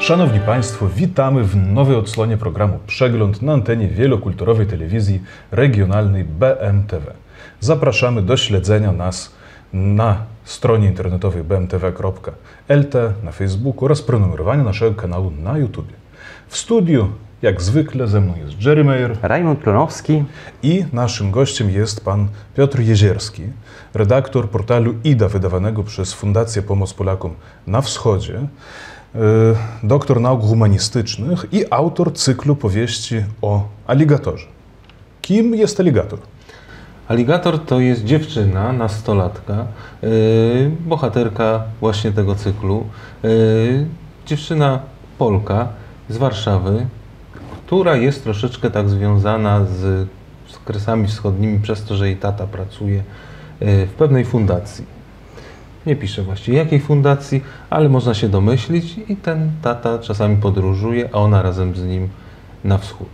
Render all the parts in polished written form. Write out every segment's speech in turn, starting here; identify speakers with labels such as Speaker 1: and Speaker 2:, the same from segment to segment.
Speaker 1: Szanowni Państwo, witamy w nowej odsłonie programu Przegląd na antenie wielokulturowej telewizji regionalnej BMTV. Zapraszamy do śledzenia nas na stronie internetowej bmtv.lt, na Facebooku oraz prenumerowania naszego kanału na YouTube. W studiu, jak zwykle, ze mną jest Jerry Meyer,
Speaker 2: Rajmund Klonowski
Speaker 1: i naszym gościem jest pan Piotr Jezierski, redaktor portalu IDA wydawanego przez Fundację Pomoc Polakom na Wschodzie, doktor nauk humanistycznych i autor cyklu powieści o aligatorze. Kim jest aligator?
Speaker 3: Aligator to jest dziewczyna, nastolatka, bohaterka właśnie tego cyklu. Dziewczyna Polka z Warszawy, która jest troszeczkę tak związana z Kresami Wschodnimi przez to, że jej tata pracuje w pewnej fundacji. Nie pisze właściwie jakiej fundacji, ale można się domyślić i ten tata czasami podróżuje, a ona razem z nim na wschód.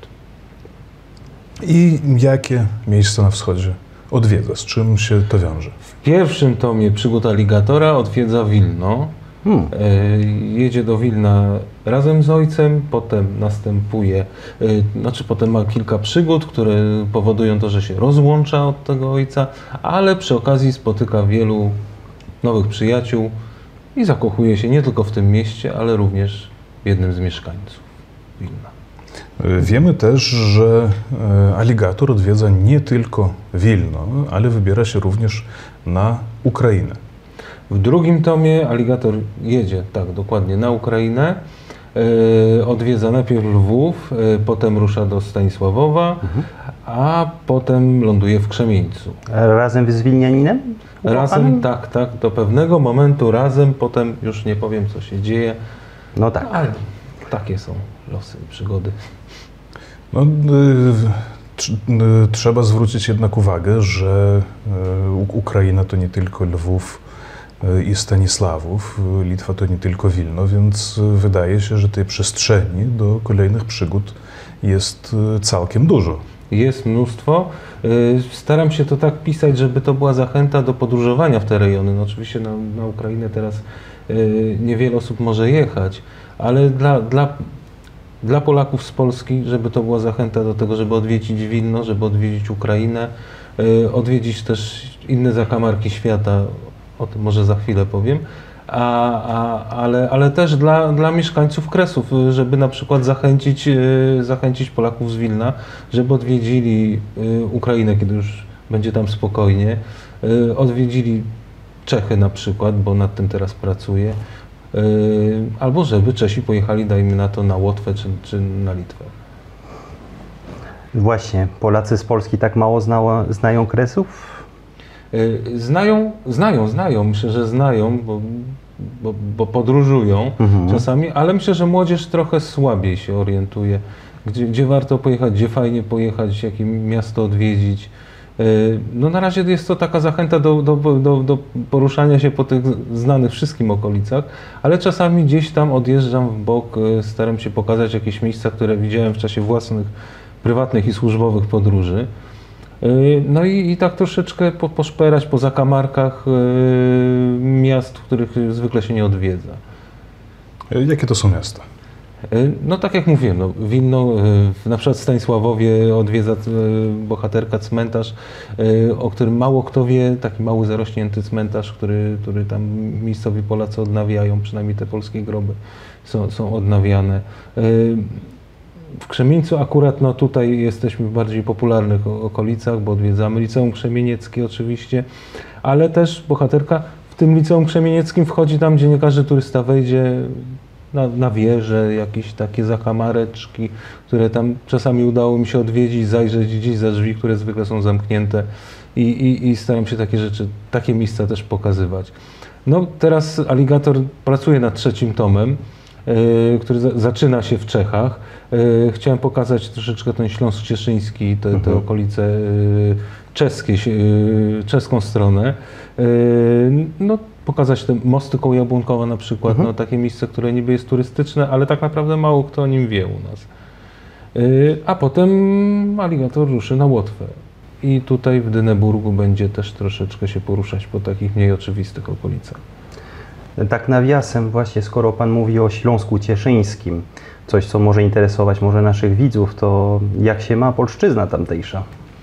Speaker 1: I jakie miejsca na wschodzie odwiedza? Z czym się to wiąże?
Speaker 3: W pierwszym tomie Przygód aligatora odwiedza Wilno. Jedzie do Wilna razem z ojcem, potem następuje, potem ma kilka przygód, które powodują to, że się rozłącza od tego ojca, ale przy okazji spotyka wielu nowych przyjaciół i zakochuje się nie tylko w tym mieście, ale również w jednym z mieszkańców Wilna.
Speaker 1: Wiemy też, że aligator odwiedza nie tylko Wilno, ale wybiera się również na Ukrainę.
Speaker 3: W drugim tomie aligator jedzie, tak dokładnie, na Ukrainę, odwiedza najpierw Lwów, potem rusza do Stanisławowa, a potem ląduje w Krzemieńcu.
Speaker 2: razem z Wilnianinem?
Speaker 3: Razem, tak, do pewnego momentu razem, potem już nie powiem, co się dzieje.
Speaker 2: No tak.
Speaker 3: Ale takie są losy i przygody.
Speaker 1: No, trzeba zwrócić jednak uwagę, że Ukraina to nie tylko Lwów i Stanisławów, Litwa to nie tylko Wilno, więc wydaje się, że tej przestrzeni do kolejnych przygód jest całkiem dużo.
Speaker 3: Jest mnóstwo. Staram się to tak pisać, żeby to była zachęta do podróżowania w te rejony. No oczywiście na Ukrainę teraz niewiele osób może jechać, ale dla Polaków z Polski, żeby to była zachęta do tego, żeby odwiedzić Wilno, żeby odwiedzić Ukrainę, odwiedzić też inne zakamarki świata, o tym może za chwilę powiem, ale też dla mieszkańców Kresów, żeby na przykład zachęcić Polaków z Wilna, żeby odwiedzili Ukrainę, kiedy już będzie tam spokojnie, odwiedzili Czechy na przykład, bo nad tym teraz pracuję, albo żeby Czesi pojechali, dajmy na to, na Łotwę czy na Litwę.
Speaker 2: Właśnie, Polacy z Polski tak mało znają Kresów?
Speaker 3: Znają, myślę, że znają, bo podróżują czasami, ale myślę, że młodzież trochę słabiej się orientuje, gdzie warto pojechać, gdzie fajnie pojechać, jakie miasto odwiedzić. No na razie jest to taka zachęta do poruszania się po tych znanych wszystkim okolicach, ale czasami gdzieś tam odjeżdżam w bok, staram się pokazać jakieś miejsca, które widziałem w czasie własnych, prywatnych i służbowych podróży. No i tak troszeczkę poszperać po zakamarkach miast, których zwykle się nie odwiedza.
Speaker 1: Jakie to są miasta?
Speaker 3: No tak jak mówiłem, no, Wilno, na przykład w Stanisławowie odwiedza bohaterka cmentarz, o którym mało kto wie, taki mały zarośnięty cmentarz, który tam miejscowi Polacy odnawiają, przynajmniej te polskie groby są odnawiane. W Krzemieńcu akurat, no tutaj jesteśmy w bardziej popularnych okolicach, bo odwiedzamy Liceum Krzemienieckie oczywiście, ale też bohaterka w tym Liceum Krzemienieckim wchodzi tam, gdzie nie każdy turysta wejdzie, na wieże, jakieś takie zakamareczki, które tam czasami udało mi się odwiedzić, zajrzeć gdzieś za drzwi, które zwykle są zamknięte i staram się takie rzeczy, takie miejsca też pokazywać. No teraz aligator pracuje nad trzecim tomem, który zaczyna się w Czechach. Chciałem pokazać troszeczkę ten Śląsk Cieszyński, te okolice czeskie, czeską stronę. No, pokazać te mosty koło Jabłonkowa na przykład, no, takie miejsce, które niby jest turystyczne, ale tak naprawdę mało kto o nim wie u nas. A potem aligator ruszy na Łotwę. I tutaj w Dyneburgu będzie też troszeczkę się poruszać po takich mniej oczywistych okolicach.
Speaker 2: Tak nawiasem właśnie, skoro Pan mówi o Śląsku Cieszyńskim, coś co może interesować może naszych widzów, to jak się ma polszczyzna tamtejsza?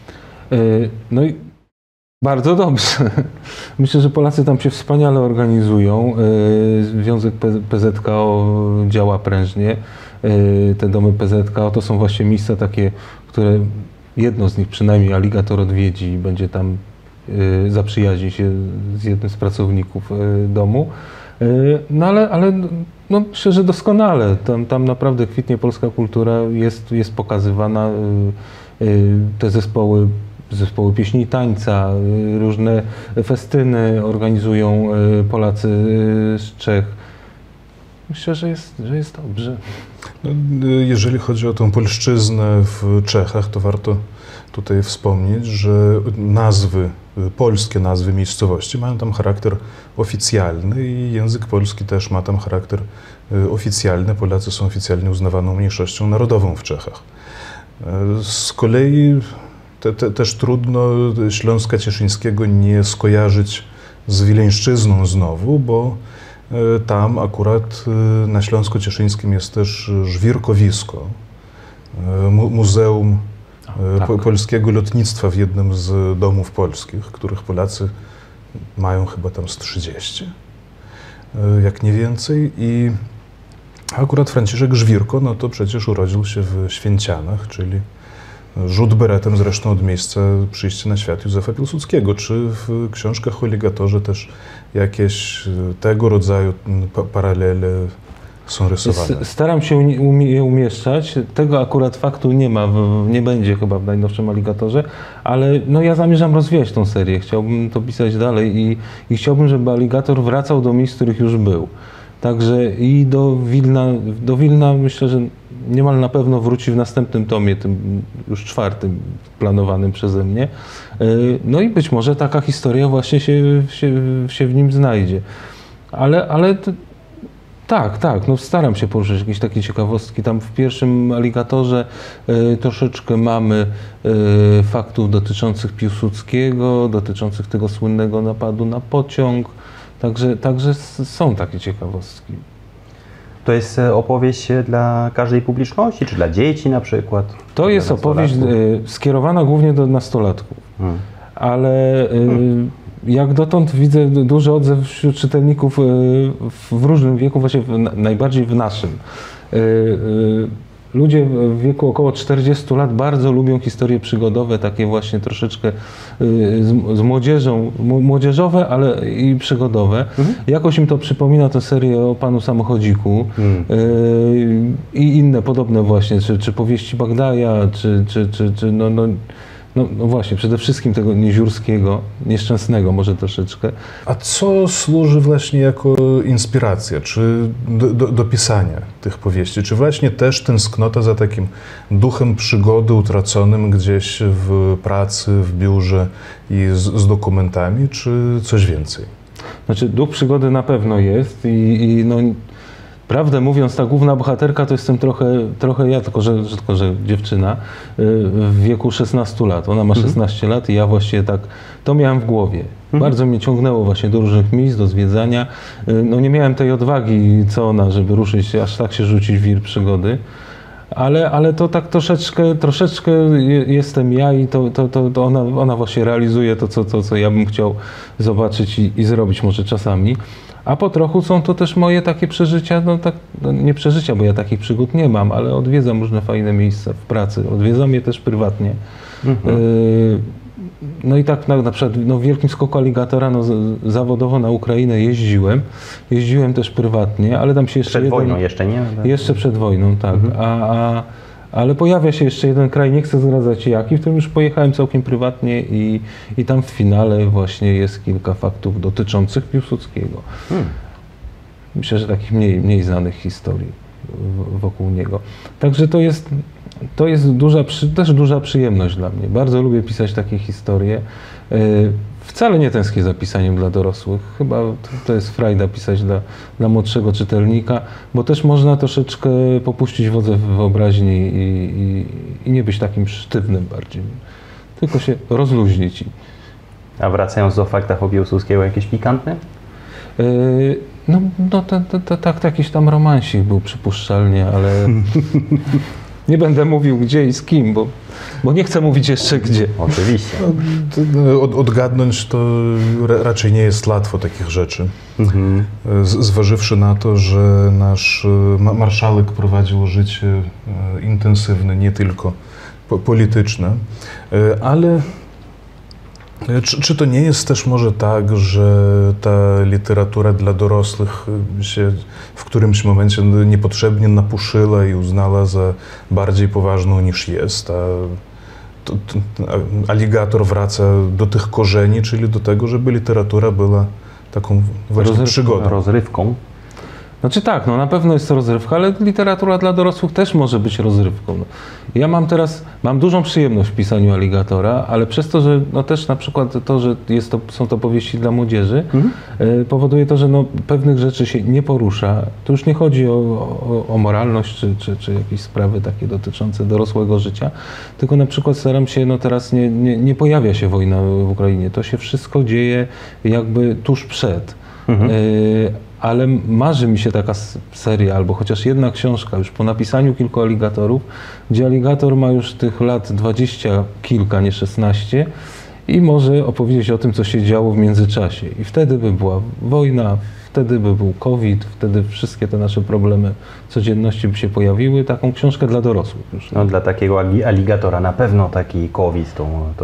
Speaker 3: No i bardzo dobrze. Myślę, że Polacy tam się wspaniale organizują. Związek PZKO działa prężnie. Te domy PZKO to są właśnie miejsca takie, które jedno z nich przynajmniej aligator odwiedzi i będzie tam zaprzyjaźni się z jednym z pracowników domu. No ale no, myślę, że doskonale. Tam naprawdę kwitnie polska kultura, jest pokazywana. Te zespoły pieśni i tańca, różne festyny organizują Polacy z Czech. Myślę, że jest dobrze.
Speaker 1: No, jeżeli chodzi o tę polszczyznę w Czechach, to warto tutaj wspomnieć, że polskie nazwy miejscowości mają tam charakter oficjalny i język polski też ma tam charakter oficjalny. Polacy są oficjalnie uznawaną mniejszością narodową w Czechach. Z kolei też trudno Śląska Cieszyńskiego nie skojarzyć z Wileńszczyzną znowu, bo tam akurat na Śląsku Cieszyńskim jest też żwirkowisko, muzeum
Speaker 3: tak.
Speaker 1: polskiego lotnictwa w jednym z domów polskich, których Polacy mają chyba tam z 30, jak nie więcej. I akurat Franciszek Żwirko, no to przecież urodził się w Święcianach, czyli rzut beretem zresztą od miejsca przyjścia na świat Józefa Piłsudskiego. Czy w książkach o aligatorze też jakieś tego rodzaju paralele są rysowane?
Speaker 3: Staram się je umieszczać. Tego akurat faktu nie ma, nie będzie chyba w najnowszym aligatorze, ale no ja zamierzam rozwijać tą serię. Chciałbym to pisać dalej i chciałbym, żeby aligator wracał do miejsc, w których już był. Także i do Wilna myślę, że niemal na pewno wróci w następnym tomie, tym już 4. planowanym przeze mnie. No i być może taka historia właśnie się w nim znajdzie. Ale tak, no staram się poruszyć jakieś takie ciekawostki. Tam w pierwszym aligatorze troszeczkę mamy faktów dotyczących Piłsudskiego, dotyczących tego słynnego napadu na pociąg. Także są takie ciekawostki.
Speaker 2: To jest opowieść dla każdej publiczności, czy dla dzieci na przykład?
Speaker 3: To jest opowieść skierowana głównie do nastolatków, ale jak dotąd widzę duży odzew wśród czytelników w różnym wieku, właśnie najbardziej w naszym. Ludzie w wieku około 40 lat bardzo lubią historie przygodowe, takie właśnie troszeczkę z młodzieżą, młodzieżowe, ale i przygodowe. Jakoś im to przypomina tę serię o Panu Samochodziku i inne podobne właśnie, czy powieści Bagdaja, czy no właśnie, przede wszystkim tego Nieziórskiego, nieszczęsnego może troszeczkę.
Speaker 1: A co służy właśnie jako inspiracja, czy do pisania tych powieści? Czy właśnie też tęsknota za takim duchem przygody utraconym gdzieś w pracy, w biurze i z dokumentami, czy coś więcej?
Speaker 3: Znaczy, duch przygody na pewno jest i no, prawdę mówiąc, ta główna bohaterka to jestem trochę ja, tylko że dziewczyna w wieku 16 lat. Ona ma 16 lat i ja właściwie tak to miałem w głowie. Bardzo mnie ciągnęło właśnie do różnych miejsc, do zwiedzania. No nie miałem tej odwagi co ona, żeby ruszyć, aż tak się rzucić w wir przygody. Ale to tak troszeczkę jestem ja i to ona właśnie realizuje to, co ja bym chciał zobaczyć i zrobić może czasami. A po trochu są to też moje takie przeżycia, nie przeżycia, bo ja takich przygód nie mam, ale odwiedzam różne fajne miejsca w pracy, odwiedzam je też prywatnie. No i tak na przykład w Wielkim Skoku Aligatora zawodowo na Ukrainę jeździłem też prywatnie, ale tam się jeszcze
Speaker 2: Przed wojną jeszcze nie?
Speaker 3: Jeszcze przed wojną, tak. Ale pojawia się jeszcze jeden kraj, nie chcę zdradzać jaki, w którym już pojechałem całkiem prywatnie i tam w finale właśnie jest kilka faktów dotyczących Piłsudskiego. Myślę, że takich mniej znanych historii wokół niego. Także to jest też duża przyjemność dla mnie. Bardzo lubię pisać takie historie. Wcale nie tęsknię za pisaniem dla dorosłych. Chyba to jest frajda pisać dla młodszego czytelnika, bo też można troszeczkę popuścić wodze w wyobraźni i nie być takim sztywnym bardziej. Tylko się rozluźnić.
Speaker 2: A wracając do faktów o Piłsudskiego, jakieś pikantne?
Speaker 3: No tak, jakiś tam romansik był przypuszczalnie, ale nie będę mówił gdzie i z kim, bo nie chcę mówić jeszcze gdzie.
Speaker 2: Oczywiście.
Speaker 1: Odgadnąć to raczej nie jest łatwo takich rzeczy. Zważywszy na to, że nasz marszałek prowadził życie intensywne, nie tylko polityczne, ale czy to nie jest też może tak, że ta literatura dla dorosłych się w którymś momencie niepotrzebnie napuszyła i uznała za bardziej poważną niż jest, a Aligator wraca do tych korzeni, czyli do tego, żeby literatura była taką właśnie przygodą.
Speaker 2: Rozrywką.
Speaker 3: Znaczy tak, no na pewno jest to rozrywka, ale literatura dla dorosłych też może być rozrywką. No. Ja mam dużą przyjemność w pisaniu Aligatora, ale przez to, że no też na przykład to, że są to powieści dla młodzieży, powoduje to, że no pewnych rzeczy się nie porusza. To już nie chodzi o moralność czy jakieś sprawy takie dotyczące dorosłego życia, tylko na przykład staram się, no teraz nie pojawia się wojna w Ukrainie. To się wszystko dzieje jakby tuż przed. Ale marzy mi się taka seria, albo chociaż jedna książka już po napisaniu kilku Aligatorów, gdzie Aligator ma już tych lat 20 kilka, nie 16 i może opowiedzieć o tym, co się działo w międzyczasie. I wtedy by była wojna, wtedy by był COVID, wtedy wszystkie te nasze problemy codzienności by się pojawiły. Taką książkę dla dorosłych już.
Speaker 2: No dla takiego Aligatora na pewno taki COVID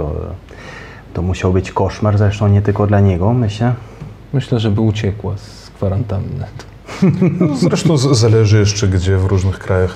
Speaker 2: to musiał być koszmar, zresztą nie tylko dla niego, myślę.
Speaker 3: Myślę, że by uciekła z kwarantanny.
Speaker 1: No, zresztą zależy jeszcze, gdzie w różnych krajach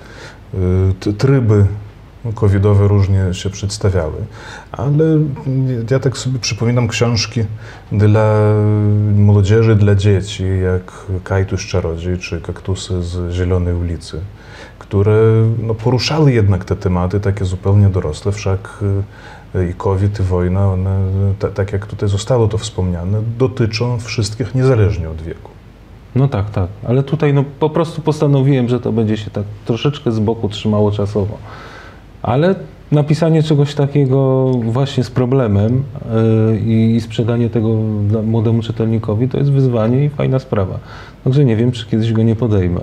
Speaker 1: te tryby covidowe różnie się przedstawiały. Ale ja tak sobie przypominam książki dla młodzieży, dla dzieci, jak Kajtuś Czarodziej czy Kaktusy z Zielonej ulicy, które no, poruszały jednak te tematy takie zupełnie dorosłe, wszak i COVID, i wojna, one, tak jak tutaj zostało to wspomniane, dotyczą wszystkich niezależnie od wieku.
Speaker 3: No tak, ale tutaj no, po prostu postanowiłem, że to będzie się tak troszeczkę z boku trzymało czasowo. Ale napisanie czegoś takiego właśnie z problemem i sprzedanie tego młodemu czytelnikowi to jest wyzwanie i fajna sprawa. Także nie wiem, czy kiedyś go nie podejmę.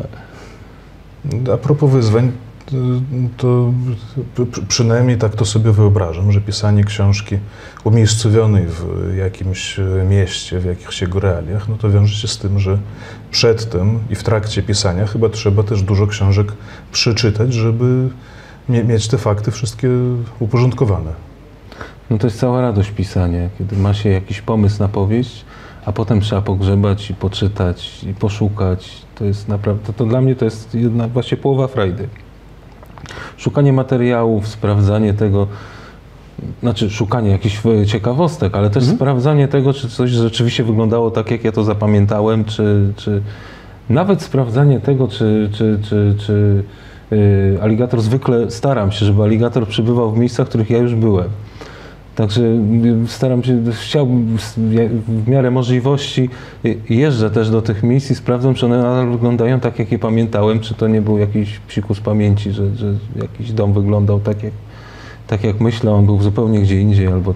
Speaker 1: A propos wyzwań, to przynajmniej tak to sobie wyobrażam, że pisanie książki umiejscowionej w jakimś mieście, w jakichś jego realiach, no to wiąże się z tym, że przedtem i w trakcie pisania chyba trzeba też dużo książek przeczytać, żeby mieć te fakty wszystkie uporządkowane. No
Speaker 3: to jest cała radość pisania, kiedy ma się jakiś pomysł na powieść, a potem trzeba pogrzebać i poczytać i poszukać. To jest naprawdę, to dla mnie to jest jedna właśnie połowa frajdy. Szukanie materiałów, sprawdzanie tego, znaczy szukanie jakichś ciekawostek, ale też sprawdzanie tego, czy coś rzeczywiście wyglądało tak, jak ja to zapamiętałem, czy nawet sprawdzanie tego, czy Aligator, zwykle staram się, żeby Aligator przybywał w miejscach, w których ja już byłem. Także staram się, chciałbym w miarę możliwości, jeżdżę też do tych miejsc i sprawdzam, czy one nadal wyglądają tak, jak je pamiętałem, czy to nie był jakiś psikus pamięci, że jakiś dom wyglądał tak jak myślę, on był zupełnie gdzie indziej, albo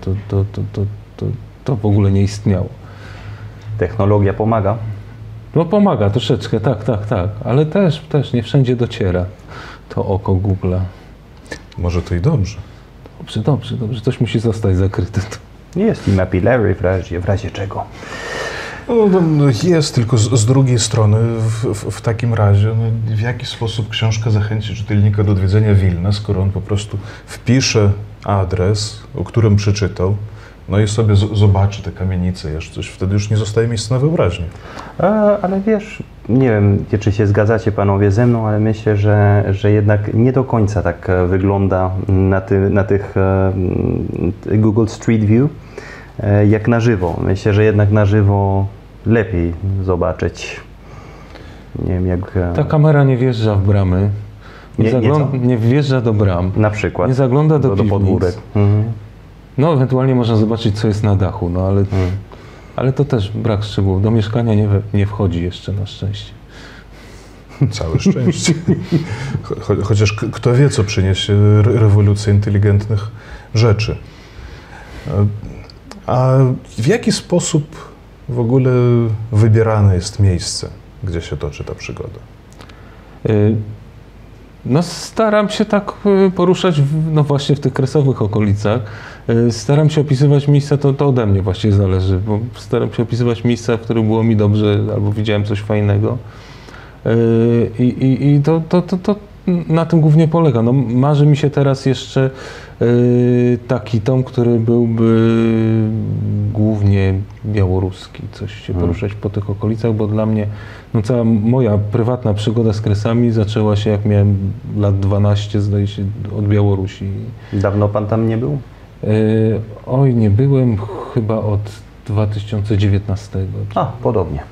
Speaker 3: to w ogóle nie istniało.
Speaker 2: Technologia pomaga?
Speaker 3: No pomaga troszeczkę, tak, ale też nie wszędzie dociera to oko Google'a.
Speaker 1: Może to i dobrze.
Speaker 3: Dobrze, coś musi zostać zakryte.
Speaker 2: Jest i mapillary w razie czego.
Speaker 1: No, jest, tylko z drugiej strony w takim razie no, w jaki sposób książka zachęci czytelnika do odwiedzenia Wilna, skoro on po prostu wpisze adres, o którym przeczytał, no i sobie zobaczy te kamienice, jeszcze coś, wtedy już nie zostaje miejsca na wyobraźnię.
Speaker 2: Ale wiesz, nie wiem, czy się zgadzacie panowie ze mną, ale myślę, że jednak nie do końca tak wygląda na tych Google Street View jak na żywo. Myślę, że jednak na żywo lepiej zobaczyć. Nie wiem jak...
Speaker 3: Ta kamera nie wjeżdża w bramy. Nie wjeżdża do bram.
Speaker 2: Na przykład.
Speaker 3: Nie zagląda do piwnic.
Speaker 2: podwórek.
Speaker 3: No ewentualnie można zobaczyć, co jest na dachu, no ale to też brak szczegółów. Do mieszkania nie wchodzi jeszcze na szczęście.
Speaker 1: Całe szczęście. Chociaż kto wie, co przyniesie rewolucja inteligentnych rzeczy. A w jaki sposób w ogóle wybierane jest miejsce, gdzie się toczy ta przygoda?
Speaker 3: No staram się tak poruszać no właśnie w tych kresowych okolicach. Staram się opisywać miejsca, to ode mnie właściwie zależy, bo staram się opisywać miejsca, w których było mi dobrze albo widziałem coś fajnego. I to na tym głównie polega. No, marzy mi się teraz jeszcze taki tom, który byłby głównie białoruski, coś się poruszać po tych okolicach, bo dla mnie no, cała moja prywatna przygoda z kresami zaczęła się jak miałem lat 12, zdaje się, od Białorusi.
Speaker 2: Dawno pan tam nie był?
Speaker 3: Oj, nie byłem chyba od 2019.
Speaker 2: A, podobnie.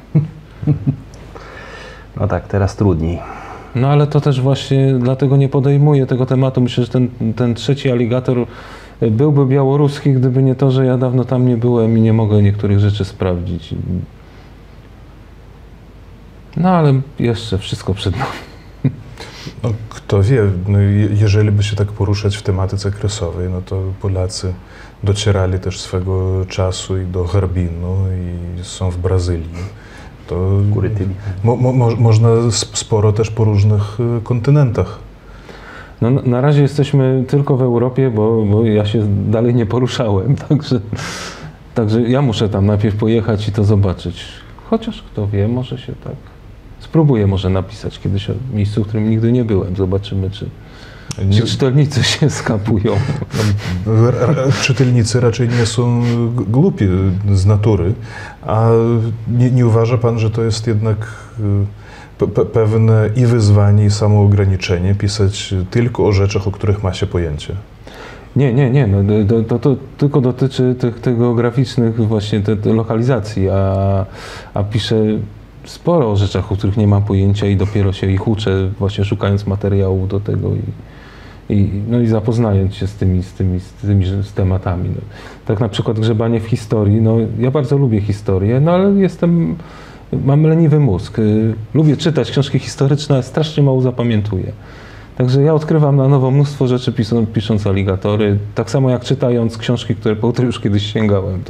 Speaker 2: No tak, teraz trudniej.
Speaker 3: No ale to też właśnie dlatego nie podejmuję tego tematu. Myślę, że ten trzeci aligator byłby białoruski, gdyby nie to, że ja dawno tam nie byłem i nie mogę niektórych rzeczy sprawdzić. No ale jeszcze wszystko przed nami.
Speaker 1: No, kto wie, no, jeżeli by się tak poruszać w tematyce kresowej, no to Polacy docierali też swego czasu i do Harbinu i są w Brazylii. To można sporo też po różnych kontynentach.
Speaker 3: No, na razie jesteśmy tylko w Europie, bo ja się dalej nie poruszałem, także ja muszę tam najpierw pojechać i to zobaczyć. Chociaż kto wie, może się tak... Spróbuję może napisać kiedyś o miejscu, w którym nigdy nie byłem. Zobaczymy, czy czytelnicy się skapują.
Speaker 1: Czytelnicy raczej nie są głupi z natury, a nie uważa pan, że to jest jednak pewne i wyzwanie, i samoograniczenie pisać tylko o rzeczach, o których ma się pojęcie?
Speaker 3: Nie, no, to tylko dotyczy tych geograficznych właśnie te lokalizacji, a piszę sporo o rzeczach, o których nie mam pojęcia i dopiero się ich uczę, właśnie szukając materiałów do tego i zapoznając się z tymi tematami. No. Tak na przykład grzebanie w historii, no ja bardzo lubię historię, no ale mam leniwy mózg. Lubię czytać książki historyczne, ale strasznie mało zapamiętuję. Także ja odkrywam na nowo mnóstwo rzeczy pisząc aligatory, tak samo jak czytając książki, po które już kiedyś sięgałem.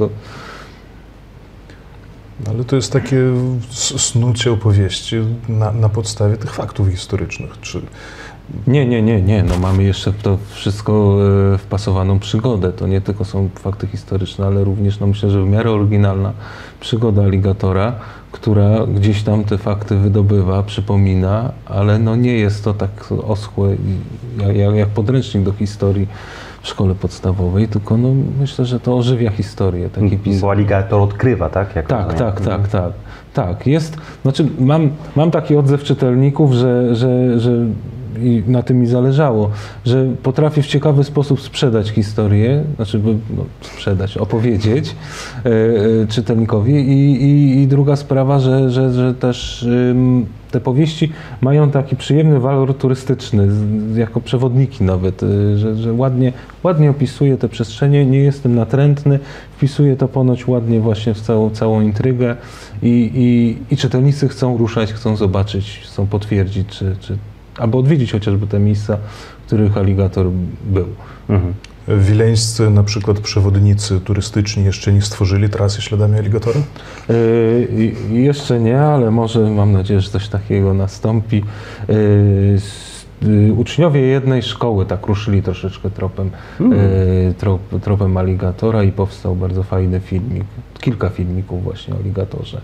Speaker 1: Ale to jest takie snucie opowieści na podstawie tych faktów historycznych. Czy...
Speaker 3: Nie. No, mamy jeszcze w to wszystko wpasowaną przygodę. To nie tylko są fakty historyczne, ale również, no myślę, że w miarę oryginalna przygoda aligatora, która gdzieś tam te fakty wydobywa, przypomina, ale no nie jest to tak oschłe jak podręcznik do historii w szkole podstawowej, tylko no myślę, że to ożywia historię. Taki pism.
Speaker 2: Bo aligator odkrywa, tak?
Speaker 3: Tak. Jest, znaczy mam taki odzew czytelników, że i na tym mi zależało, że potrafię w ciekawy sposób sprzedać historię, opowiedzieć czytelnikowi i druga sprawa, że też te powieści mają taki przyjemny walor turystyczny, jako przewodniki nawet, że ładnie opisuję te przestrzenie, nie jestem natrętny, wpisuję to ponoć ładnie właśnie w całą intrygę i czytelnicy chcą ruszać, chcą zobaczyć, chcą potwierdzić, czy albo odwiedzić chociażby te miejsca, w których aligator był.
Speaker 2: Mhm.
Speaker 1: Wileńscy na przykład przewodnicy turystyczni jeszcze nie stworzyli trasy śladami aligatora?
Speaker 3: Jeszcze nie, ale może mam nadzieję, że coś takiego nastąpi. Uczniowie jednej szkoły tak ruszyli troszeczkę tropem aligatora i powstał bardzo fajny filmik, kilka filmików właśnie o aligatorze.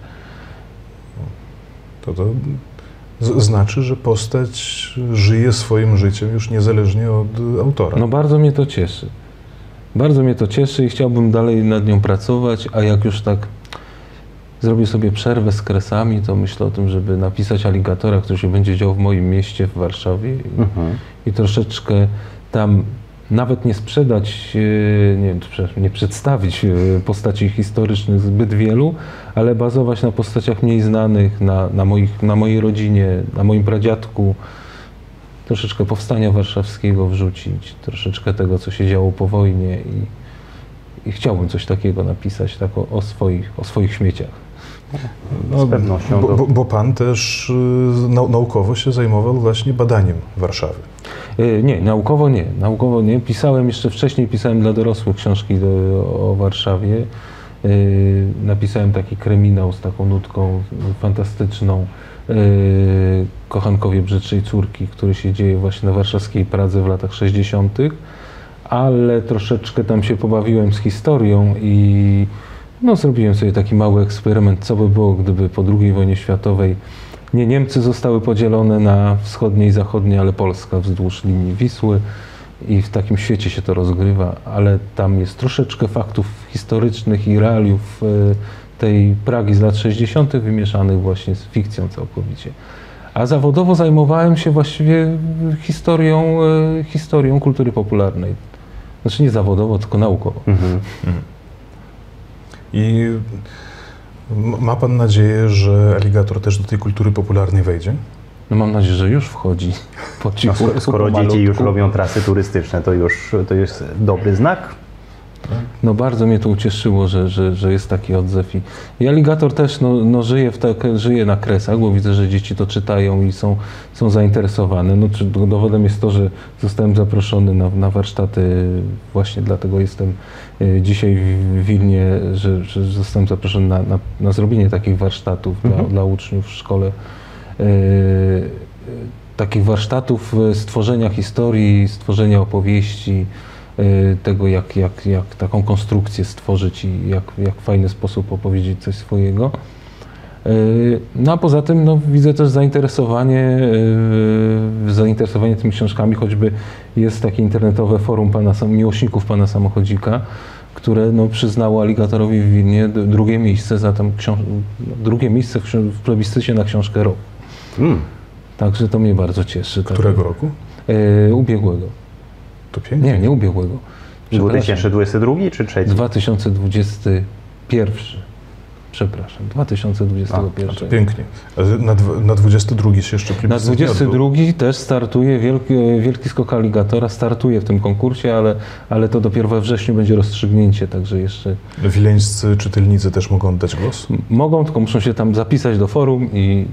Speaker 1: To znaczy, że postać żyje swoim życiem już niezależnie od autora.
Speaker 3: No bardzo mnie to cieszy. Bardzo mnie to cieszy i chciałbym dalej nad nią pracować, a jak już tak zrobię sobie przerwę z kresami, to myślę o tym, żeby napisać aligatora, który się będzie dział w moim mieście, w Warszawie i troszeczkę tam nawet nie sprzedać, nie przedstawić postaci historycznych zbyt wielu, ale bazować na postaciach mniej znanych, na mojej rodzinie, na moim pradziadku, troszeczkę powstania warszawskiego wrzucić, troszeczkę tego, co się działo po wojnie i chciałbym coś takiego napisać, tak o swoich śmieciach.
Speaker 2: Z pewnością.
Speaker 1: Bo pan też naukowo się zajmował właśnie badaniem Warszawy.
Speaker 3: Nie, naukowo nie. Pisałem jeszcze wcześniej, pisałem dla dorosłych książki o Warszawie. Napisałem taki kryminał z taką nutką fantastyczną, Kochankowie brzydszej córki, który się dzieje właśnie na warszawskiej Pradze w latach 60., ale troszeczkę tam się pobawiłem z historią i no, zrobiłem sobie taki mały eksperyment, co by było, gdyby po II wojnie światowej nie Niemcy zostały podzielone na wschodnie i zachodnie, ale Polska wzdłuż linii Wisły i w takim świecie się to rozgrywa, ale tam jest troszeczkę faktów historycznych i realiów tej Pragi z lat 60. wymieszanych właśnie z fikcją całkowicie. A zawodowo zajmowałem się właściwie historią kultury popularnej. Znaczy nie zawodowo, tylko naukowo.
Speaker 1: I ma pan nadzieję, że Alligator też do tej kultury popularnej wejdzie?
Speaker 3: No mam nadzieję, że już wchodzi po cichu.
Speaker 2: Skoro dzieci już robią trasy turystyczne, to jest dobry znak.
Speaker 3: No bardzo mnie to ucieszyło, że jest taki odzew. I Alligator też żyje na Kresach, bo widzę, że dzieci to czytają i są zainteresowane. No, dowodem jest to, że zostałem zaproszony na warsztaty, właśnie dlatego jestem dzisiaj w Wilnie, że zostałem zaproszony na zrobienie takich warsztatów dla uczniów w szkole. Takich warsztatów stworzenia historii, stworzenia opowieści, tego jak taką konstrukcję stworzyć i jak w fajny sposób opowiedzieć coś swojego. No a poza tym no, widzę też zainteresowanie tymi książkami, choćby jest takie internetowe forum miłośników pana Samochodzika, które no, przyznało Alligatorowi w Wilnie drugie miejsce w plebiscycie na książkę roku. Także to mnie bardzo cieszy.
Speaker 1: Którego roku?
Speaker 3: Ubiegłego.
Speaker 1: To pięknie.
Speaker 3: Nie ubiegłego.
Speaker 2: 2022 czy trzeci?
Speaker 3: 2021. Przepraszam, 2021.
Speaker 1: A to pięknie. Na 22 się jeszcze plebiscyt
Speaker 3: Na 22 też startuje Wielki Skok Alligatora, startuje w tym konkursie, ale to dopiero we wrześniu będzie rozstrzygnięcie, także jeszcze...
Speaker 1: Wileńscy czytelnicy też mogą oddać głos?
Speaker 3: Mogą, tylko muszą się tam zapisać do forum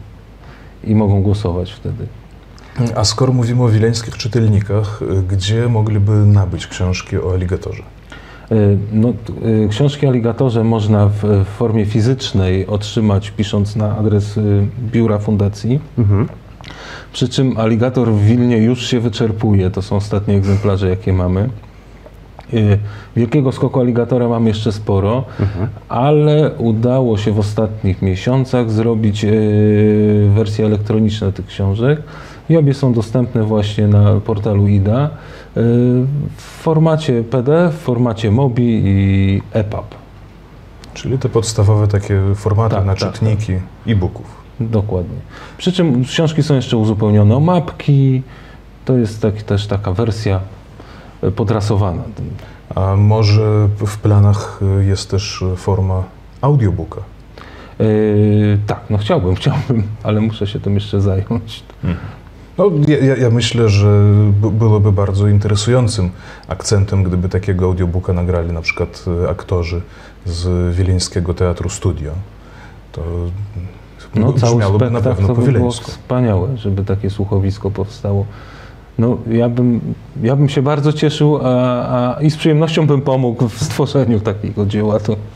Speaker 3: i mogą głosować wtedy.
Speaker 1: A skoro mówimy o wileńskich czytelnikach, gdzie mogliby nabyć książki o Alligatorze?
Speaker 3: No, książki o Alligatorze można w formie fizycznej otrzymać, pisząc na adres biura fundacji. Przy czym Alligator w Wilnie już się wyczerpuje. To są ostatnie egzemplarze, jakie mamy. Wielkiego Skoku Alligatora mam jeszcze sporo, ale udało się w ostatnich miesiącach zrobić wersje elektroniczne tych książek i obie są dostępne właśnie na portalu IDA w formacie PDF, w formacie MOBI i EPUB.
Speaker 1: Czyli te podstawowe takie formaty na czytniki e-booków.
Speaker 3: Dokładnie. Przy czym książki są jeszcze uzupełnione o mapki. To jest też taka wersja podrasowana.
Speaker 1: A może w planach jest też forma audiobooka?
Speaker 3: Tak, no chciałbym, ale muszę się tym jeszcze zająć.
Speaker 1: No, ja myślę, że byłoby bardzo interesującym akcentem, gdyby takiego audiobooka nagrali na przykład aktorzy z Wileńskiego Teatru Studio. To brzmiałoby na pewno po
Speaker 3: to by było
Speaker 1: wileńsku.
Speaker 3: wspaniałe, żeby takie słuchowisko powstało. No, ja bym się bardzo cieszył i z przyjemnością bym pomógł w stworzeniu takiego dzieła.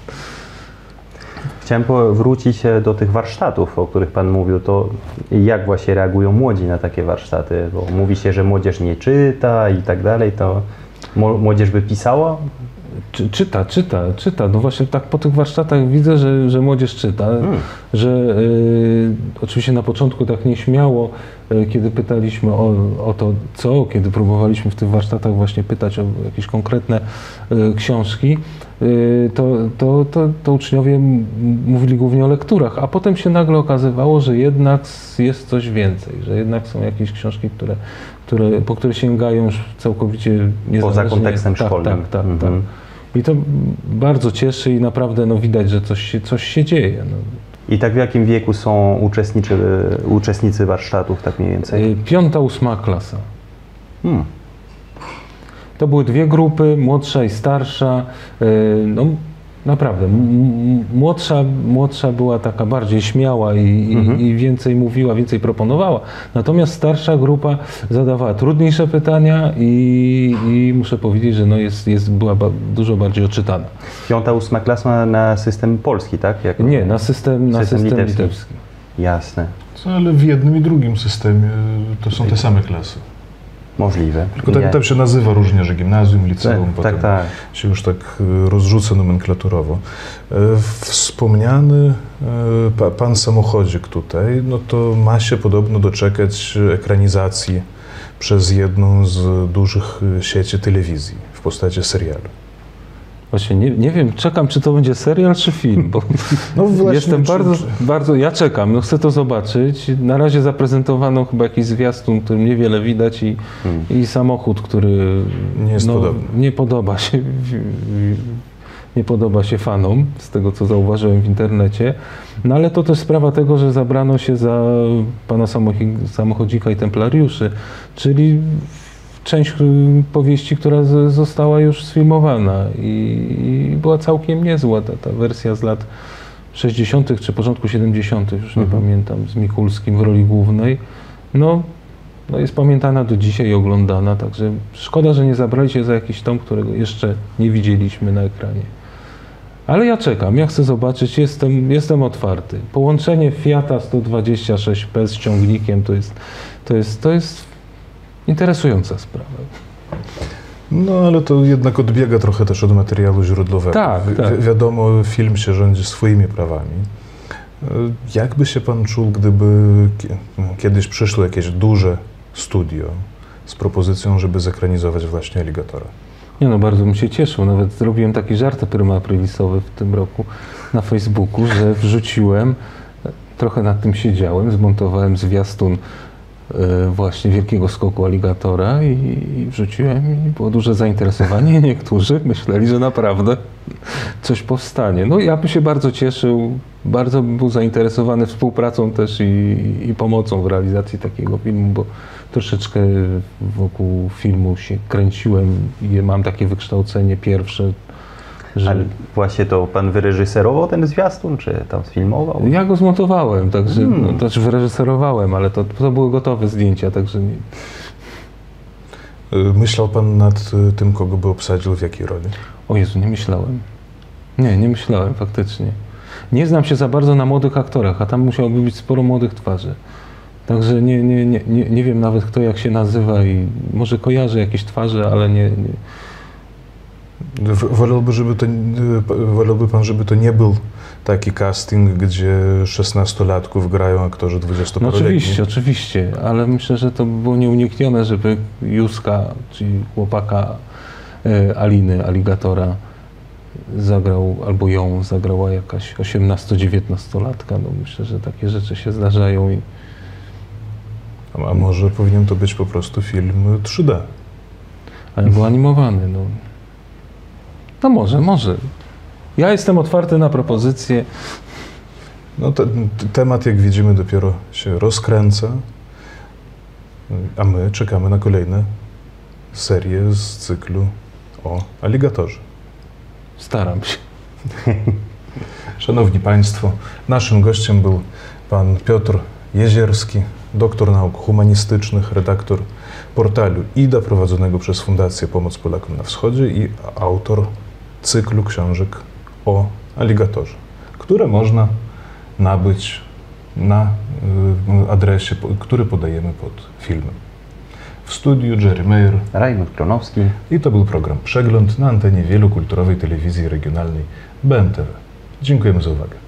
Speaker 2: Chciałem wrócić do tych warsztatów, o których Pan mówił. To jak właśnie reagują młodzi na takie warsztaty? Bo mówi się, że młodzież nie czyta i tak dalej. To młodzież by pisała?
Speaker 3: Czyta. No właśnie tak po tych warsztatach widzę, że młodzież czyta, że oczywiście na początku tak nieśmiało, kiedy pytaliśmy o to, kiedy próbowaliśmy w tych warsztatach właśnie pytać o jakieś konkretne książki, to uczniowie mówili głównie o lekturach, a potem się nagle okazywało, że jednak jest coś więcej, że jednak są jakieś książki, po które sięgają już całkowicie niezależnie.
Speaker 2: Poza kontekstem szkolnym.
Speaker 3: Tak. I to bardzo cieszy i naprawdę widać, że coś się dzieje.
Speaker 2: I tak w jakim wieku są uczestnicy warsztatów, tak mniej więcej?
Speaker 3: 5., 8. klasa. To były dwie grupy, młodsza i starsza. Naprawdę. Młodsza była taka bardziej śmiała i więcej mówiła, więcej proponowała. Natomiast starsza grupa zadawała trudniejsze pytania i muszę powiedzieć, że no była dużo bardziej oczytana.
Speaker 2: 5-8 klasa na system polski, tak?
Speaker 3: Nie, na system litewski.
Speaker 2: Jasne.
Speaker 1: Ale w jednym i drugim systemie to są te same klasy.
Speaker 2: Możliwe.
Speaker 1: Tylko tam się nazywa różnie, że gimnazjum, liceum, potem
Speaker 2: tak.
Speaker 1: się już tak rozrzuca nomenklaturowo. Wspomniany pan samochodzik tutaj, no to ma się podobno doczekać ekranizacji przez jedną z dużych sieci telewizji w postaci serialu.
Speaker 3: Właśnie nie wiem, czekam, czy to będzie serial, czy film, bo
Speaker 1: no właśnie,
Speaker 3: jestem bardzo, ja czekam, no chcę to zobaczyć. Na razie zaprezentowano chyba jakiś zwiastun, którym niewiele widać i samochód, który
Speaker 1: nie jest podobny.
Speaker 3: Nie podoba się fanom, z tego co zauważyłem w internecie. No ale to też sprawa tego, że zabrano się za pana samochodzika i templariuszy, czyli część powieści, która została już sfilmowana i była całkiem niezła. Ta wersja z lat 60. czy początku 70., już nie pamiętam, z Mikulskim w roli głównej. No jest pamiętana do dzisiaj i oglądana, także szkoda, że nie zabrali się za jakiś tom, którego jeszcze nie widzieliśmy na ekranie. Ale ja czekam, ja chcę zobaczyć, jestem otwarty. Połączenie Fiata 126P z ciągnikiem to jest interesująca sprawa.
Speaker 1: No ale to jednak odbiega trochę też od materiału źródłowego.
Speaker 3: Tak.
Speaker 1: Wiadomo, film się rządzi swoimi prawami. Jak by się pan czuł, gdyby kiedyś przyszło jakieś duże studio z propozycją, żeby zekranizować właśnie Aligatora?
Speaker 3: Nie no, bardzo bym się cieszył. Nawet zrobiłem taki żart aprilisowy w tym roku na Facebooku, że wrzuciłem, trochę nad tym siedziałem, zmontowałem zwiastun właśnie Wielkiego Skoku Aligatora i wrzuciłem i było duże zainteresowanie. Niektórzy myśleli, że naprawdę coś powstanie. No ja bym się bardzo cieszył, bardzo bym był zainteresowany współpracą też i pomocą w realizacji takiego filmu, bo troszeczkę wokół filmu się kręciłem i mam takie wykształcenie pierwsze.
Speaker 2: Ale właśnie to pan wyreżyserował ten zwiastun, czy tam sfilmował?
Speaker 3: Ja go zmontowałem, także też wyreżyserowałem, ale to były gotowe zdjęcia, także nie.
Speaker 1: Myślał pan nad tym, kogo by obsadził, w jakiej roli?
Speaker 3: O Jezu, nie myślałem. Nie myślałem faktycznie. Nie znam się za bardzo na młodych aktorach, a tam musiałoby być sporo młodych twarzy. Także nie wiem nawet kto jak się nazywa i może kojarzę jakieś twarze, ale nie.
Speaker 1: Wolałby pan, żeby to nie był taki casting, gdzie 16-latków grają aktorzy 20-paroletni?
Speaker 3: No oczywiście, ale myślę, że to by było nieuniknione, żeby Józka, czyli chłopaka Aliny, Aligatora, zagrał, albo ją zagrała jakaś 18-19-latka. No myślę, że takie rzeczy się zdarzają.
Speaker 1: A może powinien to być po prostu film 3D?
Speaker 3: Ale był animowany, no. No może. Ja jestem otwarty na propozycje.
Speaker 1: No temat, jak widzimy, dopiero się rozkręca, a my czekamy na kolejne serie z cyklu o Aligatorze.
Speaker 3: Staram się.
Speaker 1: Szanowni Państwo, naszym gościem był pan Piotr Jezierski, doktor nauk humanistycznych, redaktor portalu IDA prowadzonego przez Fundację Pomoc Polakom na Wschodzie i autor cyklu książek o Aligatorze, które można nabyć na adresie, który podajemy pod filmem. W studiu Jerry Meyer,
Speaker 2: Rajmund Klonowski
Speaker 1: i to był program Przegląd na antenie wielokulturowej telewizji regionalnej BMTV. Dziękujemy za uwagę.